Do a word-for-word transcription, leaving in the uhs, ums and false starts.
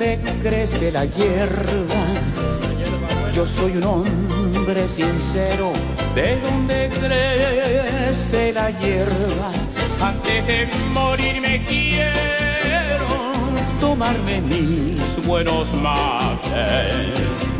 donde crece la hierba. Yo soy un hombre sincero, de donde crece la hierba. Antes de morirme quiero tomarme mis buenos mates.